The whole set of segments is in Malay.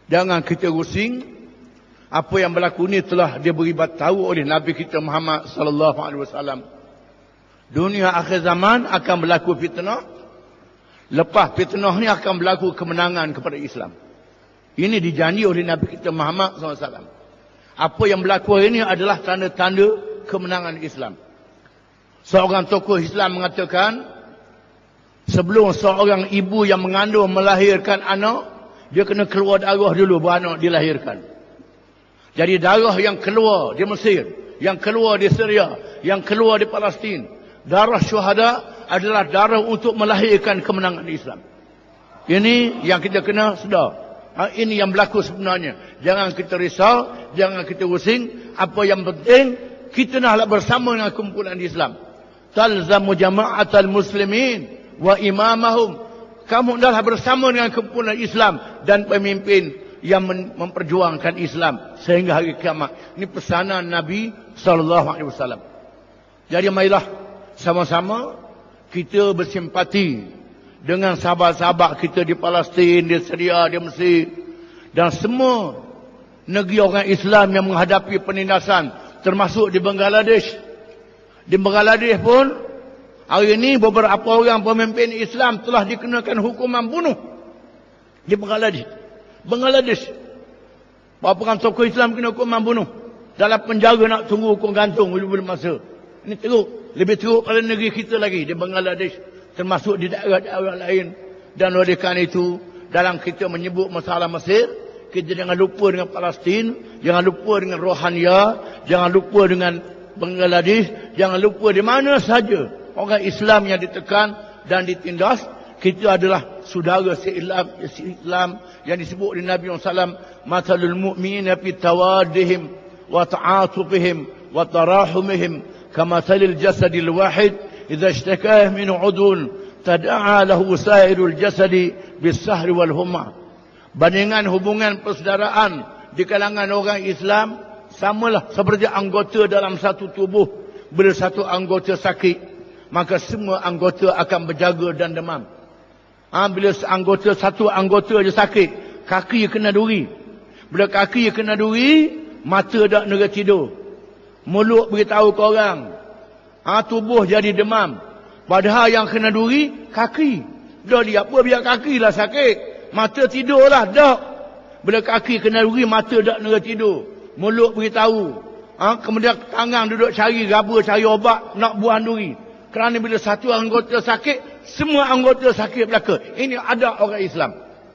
Jangan kita rusing. Apa yang berlaku ni telah diberitahu oleh Nabi kita Muhammad sallallahu alaihi wasallam. Dunia akhir zaman akan berlaku fitnah. Lepas fitnah ni akan berlaku kemenangan kepada Islam. Ini dijanji oleh Nabi kita Muhammad sallallahu alaihi wasallam. Apa yang berlaku hari ini adalah tanda-tanda kemenangan Islam. Seorang tokoh Islam mengatakan, sebelum seorang ibu yang mengandung melahirkan anak, dia kena keluar darah dulu baru anak dilahirkan. Jadi darah yang keluar di Mesir, yang keluar di Syria, yang keluar di Palestin, darah syuhada adalah darah untuk melahirkan kemenangan Islam. Ini yang kita kena sedar. Ini yang berlaku sebenarnya. Jangan kita risau, jangan kita pusing. Apa yang penting, kita naklah bersama dengan kumpulan Islam. Talzamu jama'atal muslimin wa imamahum. Kamu hendaklah bersama dengan kumpulan Islam dan pemimpin yang memperjuangkan Islam sehingga hari kiamat. Ini pesanan Nabi SAW. Jadi marilah sama-sama kita bersimpati dengan sahabat-sahabat kita di Palestin, di Syria, di Mesir dan semua negeri orang Islam yang menghadapi penindasan, termasuk di Bangladesh. Di Bangladesh pun hari ini beberapa orang pemimpin Islam telah dikenakan hukuman bunuh di Bangladesh. Berapa orang tokoh Islam kena hukuman bunuh dalam penjara, nak tunggu hukum gantung belum masa. Ini teruk, lebih teruk pada negeri kita lagi di Bangladesh, termasuk di daerah-daerah lain. Dan oleh kerana itu, dalam kita menyebut masalah Mesir, kita jangan lupa dengan Palestin, jangan lupa dengan Rohingya, jangan lupa dengan Bangladesh, jangan lupa di mana saja orang Islam yang ditekan dan ditindas. Kita adalah saudara Islam yang disebut oleh Nabi SAW, matalul mu'minina fi tawaddihim wa ta'atufihim wa tarahumihim kamathalil jasadil wahid idza ishtaka min 'udun tad'a lahu sa'irul jasadi bis-sahri wal humma. Bandingan hubungan persaudaraan di kalangan orang Islam samalah seperti anggota dalam satu tubuh. Bila satu anggota sakit, maka semua anggota akan berjaga dan demam. Bila satu anggota je sakit, kaki kena duri. Bila kaki kena duri, mata tak nera tidur. Mulut beritahu ke orang. Tubuh jadi demam. Padahal yang kena duri, kaki. Dah dia apa, biar kaki lah sakit. Mata tidurlah, dah. Bila kaki kena duri, mata tak nera tidur. Mulut beritahu. Kemudian tangan duduk cari raba, cari obat, nak buang duri. Kerana bila satu anggota sakit, semua anggota sakit belaka. Ini ada orang Islam.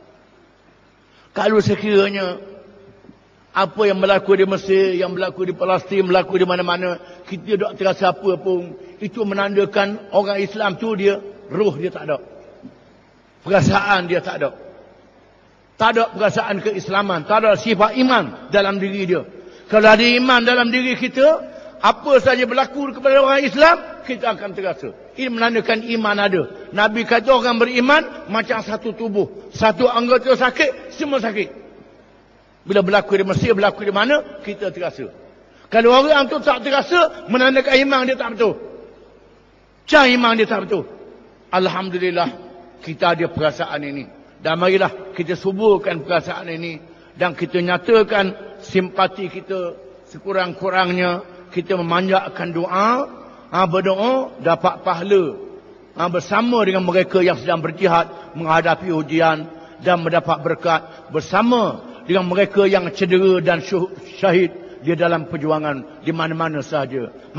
Kalau sekiranya apa yang berlaku di Mesir, yang berlaku di Palestin, berlaku di mana-mana, kita tak terasa apa pun, itu menandakan orang Islam tu dia, roh dia tak ada. Perasaan dia tak ada. Tak ada perasaan keislaman, tak ada sifat iman dalam diri dia. Kalau ada iman dalam diri kita, apa saja berlaku kepada orang Islam, kita akan terasa. Ini menandakan iman ada. Nabi kata orang beriman macam satu tubuh. Satu anggota sakit, semua sakit. Bila berlaku di Mesir, berlaku di mana, kita terasa. Kalau orang tu tak terasa, menandakan iman dia tak betul. Macam iman dia tak betul. Alhamdulillah, kita ada perasaan ini. Dan marilah kita suburkan perasaan ini. Dan kita nyatakan simpati kita sekurang-kurangnya. Kita memanjatkan doa. Berdoa dapat pahala. Bersama dengan mereka yang sedang berjihad menghadapi ujian. Dan mendapat berkat. Bersama dengan mereka yang cedera dan syahid di dalam perjuangan di mana-mana sahaja.